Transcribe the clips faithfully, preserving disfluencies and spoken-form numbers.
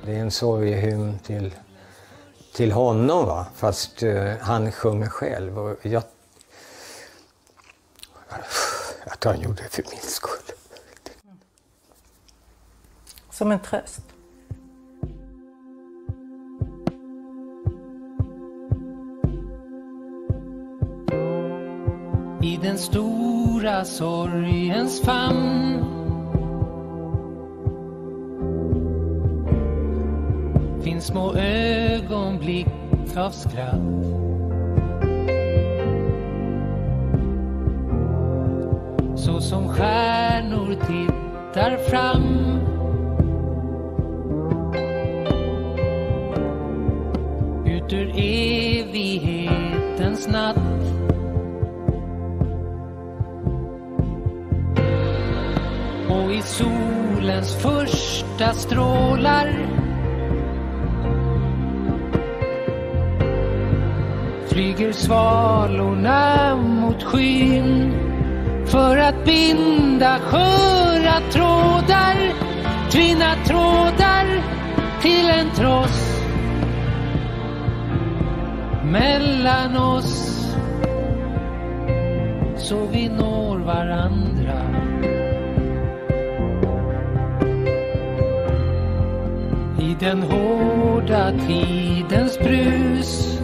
Det är en sorgehymn till, till honom, va? Fast uh, han sjunger själv. Och jag, att han gjorde det för min skull. Som en tröst. I den stora sorgens famn finns små ögonblick av skratt. Så som stjärnor tittar fram ut ur evighetens natt. Och i solens första strålar flyger svalorna mot skyn för att binda sköra trådar, tvinna trådar till en tross mellan oss, så vi når varandra. I den hårda tidens brus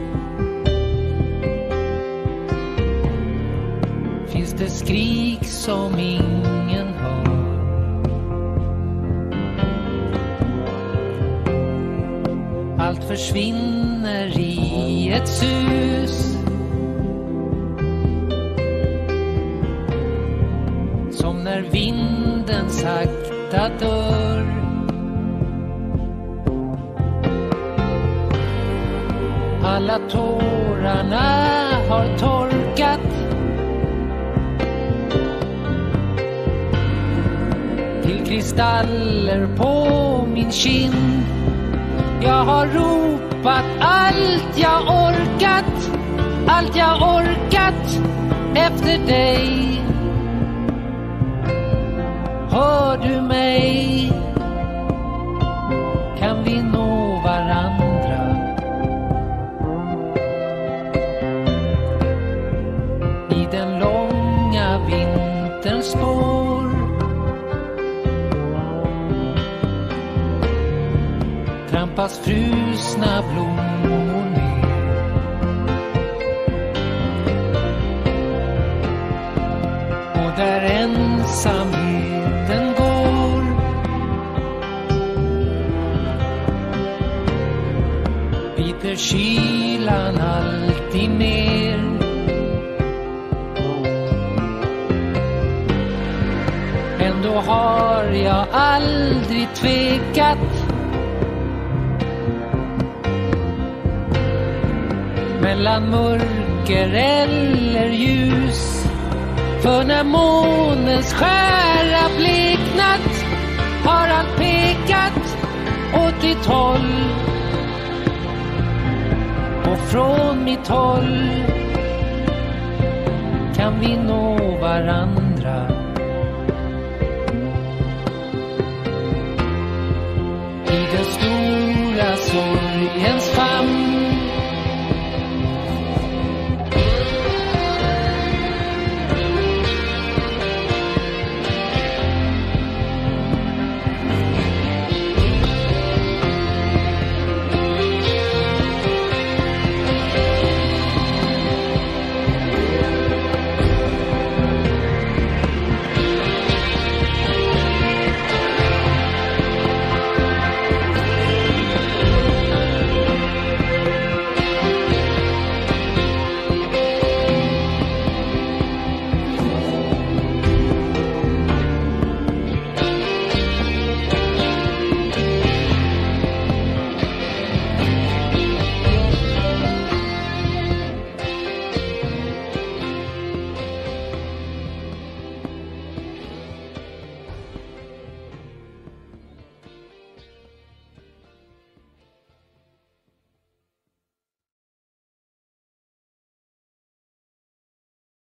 finns det skrik som ingen hör. Allt försvinner i ett sus, som när vinden sakta dör. Alla tårarna har torkat, till kristaller på min kind. Jag har ropat allt jag orkat, allt jag orkat efter dig. Hör du mig? Kan vi nå varandra? I den långa vinterns spår trampas frusna blommor ner. Och där ensamheten går biter kylan alltid mer. Ändå har jag aldrig tvekat mellan mörker eller ljus. För när månens skära bleknat har allt pekat åt ditt håll. Och från mitt håll kan vi nå varandra. I